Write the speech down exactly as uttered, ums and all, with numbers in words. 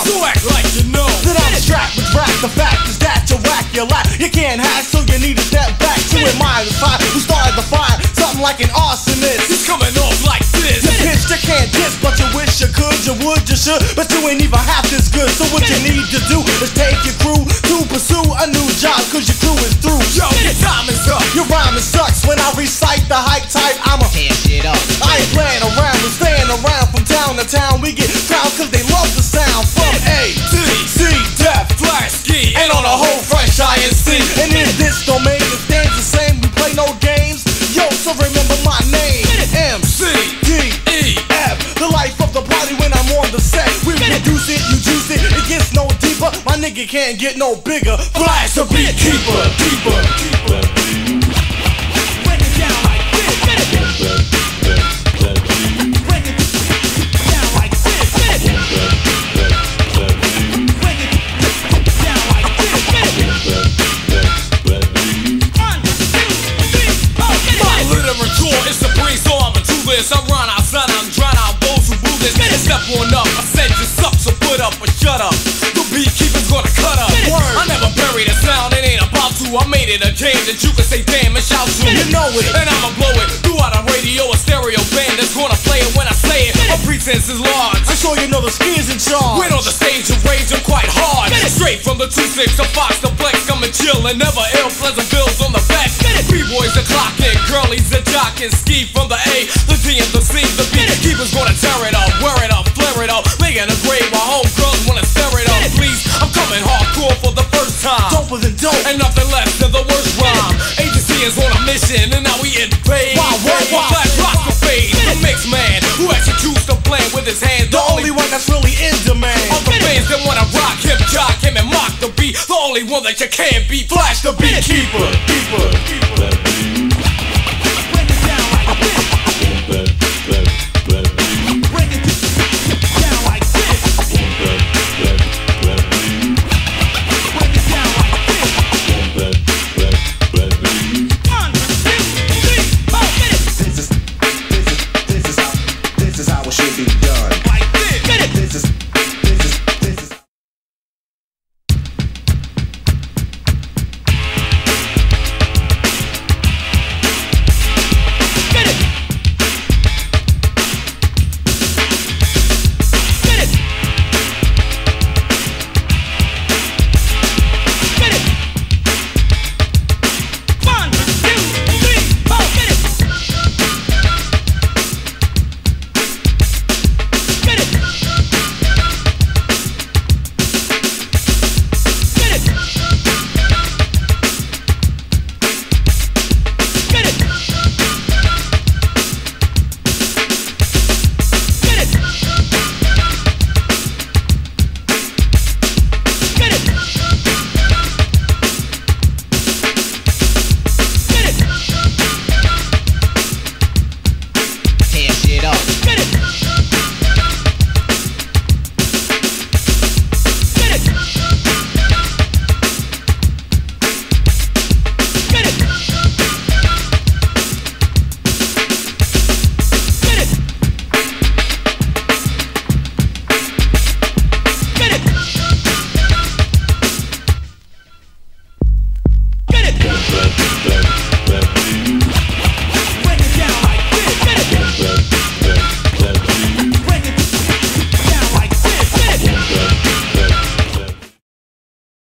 now. So act like you know that I'm strapped with rap. The fact is that you whack your lap. You can't hack, so you need to step back to admire the fire. Who started the fire? Something like an arsonist. He's coming off like this. You pitch, you can't diss, but you wish you could, you would, you should, but you ain't even half this good. So what you need to do is take your crew to pursue a new job, cause your crew is through. Yo, your time is up. Your rhyming sucks. When I recite the hype type, I'ma tear shit up. I ain't playing around, we're staying around from town to town. We get crowds cause they love the sound. From A to C, Def, Flash Ski, and on a whole fresh I N C. And in this domain it stands the same, we play no games. Yo, so remember my name, M C D E F, the life of the party when I'm on the set. We produce it, you juice it, it gets no deeper. My nigga can't get no bigger. Flash the beatkeeper, keeper, keeper. Break it down like this. Break it down like this. Break it down like this. One, two, three, four. My literature is the brainstorm and do this. I run outside, I'm drown out those who do this. And step on up, I said you suck, so put up or shut up. The beekeeper's gonna cut up. Word. I never buried a sound, it ain't about to. I made it a game that you can say damn and shout to. You know it. And I'ma blow it throughout a radio, a stereo band that's gonna play it when I say it. My pretense is large. I'm sure you know the ski's in charge. Went on the stage and rage, I'm quite hard. Straight from the two six to Fox to Flex, I'm a chill and never ill. Pleasant bills on the back. B-boys are clocking, girlies are jocking. Ski from the A, the D and the C. The beekeeper's gonna tear it up, wear it up, flare it up. Making a grave while homegirls wanna stare it up. Please, I'm coming hardcore for the first time. Doper than dope. And nothing less than the worst rhyme. Agency is on a mission and now we in paid. Wow, wow, wow. Flash rocks the fade. The mix man who executes the plan with his hands. The only one that's really in demand. Other fans that wanna rock him, jock him and mock the beat. The only one that you can't beat. Flash the beatkeeper.